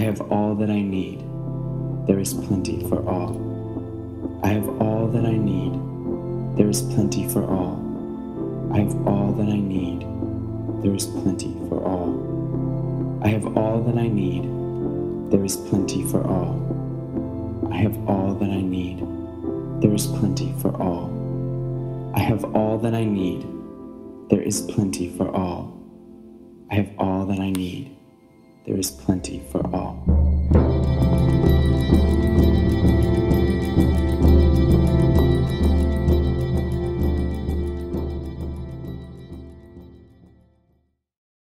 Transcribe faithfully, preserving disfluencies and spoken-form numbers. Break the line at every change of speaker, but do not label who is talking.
have all that I need. There is plenty for all. I have all that I need. There is plenty for all. I have all that I need. There is plenty for all. I have all that I need. There is plenty for all. I have all that I need. There is plenty for all. I have all that I need. There is plenty for all. I have all that I need. There is plenty for all.